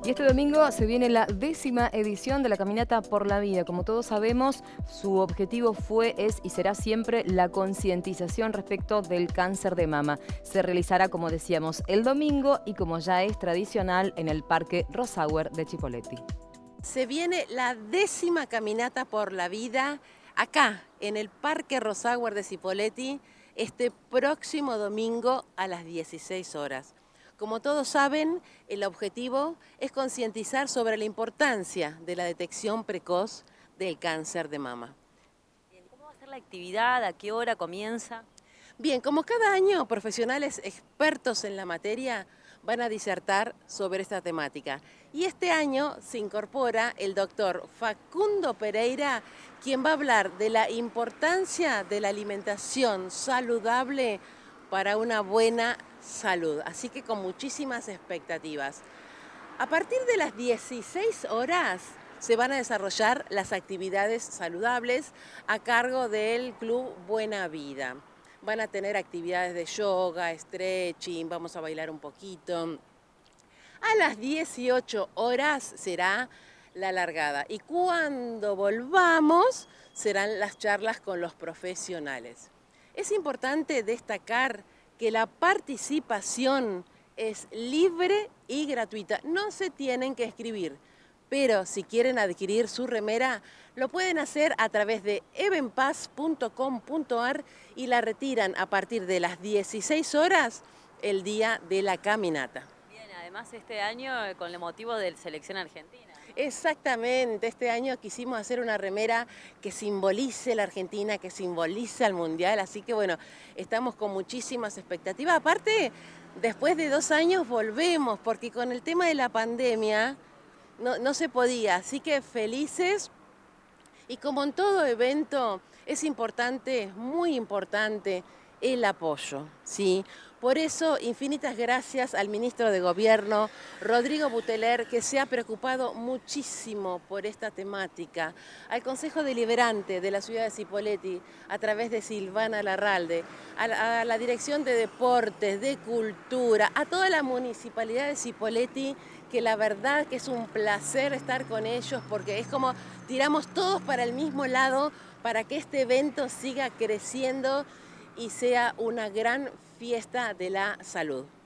Y este domingo se viene la 10ª edición de la Caminata por la Vida. Como todos sabemos, su objetivo fue, es y será siempre la concientización respecto del cáncer de mama. Se realizará, como decíamos, el domingo y como ya es tradicional, en el Parque Rosauer de Chipoleti. Se viene la 10ª Caminata por la Vida acá, en el Parque Rosauer de Cipolletti, este próximo domingo a las 16 horas. Como todos saben, el objetivo es concientizar sobre la importancia de la detección precoz del cáncer de mama. Bien, ¿cómo va a ser la actividad? ¿A qué hora comienza? Bien, como cada año, profesionales expertos en la materia van a disertar sobre esta temática. Y este año se incorpora el doctor Facundo Pereira, quien va a hablar de la importancia de la alimentación saludable para una buena salud. Así que con muchísimas expectativas. A partir de las 16 horas se van a desarrollar las actividades saludables a cargo del Club Buena Vida. Van a tener actividades de yoga, stretching, vamos a bailar un poquito. A las 18 horas será la largada y cuando volvamos serán las charlas con los profesionales. Es importante destacar que la participación es libre y gratuita. No se tienen que inscribir, pero si quieren adquirir su remera, lo pueden hacer a través de evenpass.com.ar y la retiran a partir de las 16 horas el día de la caminata. Bien, además este año con el motivo de la selección argentina, ¿no? Exactamente, este año quisimos hacer una remera que simbolice la Argentina, que simbolice al Mundial, así que bueno, estamos con muchísimas expectativas. Aparte, después de 2 años volvemos, porque con el tema de la pandemia no se podía, así que felices. Y como en todo evento, es importante, es muy importante el apoyo, ¿sí? Por eso, infinitas gracias al ministro de Gobierno, Rodrigo Buteler, que se ha preocupado muchísimo por esta temática, al Consejo Deliberante de la ciudad de Cipolletti, a través de Silvana Larralde, a la Dirección de Deportes, de Cultura, a toda la Municipalidad de Cipolletti, que la verdad que es un placer estar con ellos, porque es como tiramos todos para el mismo lado para que este evento siga creciendo y sea una gran fiesta de la salud.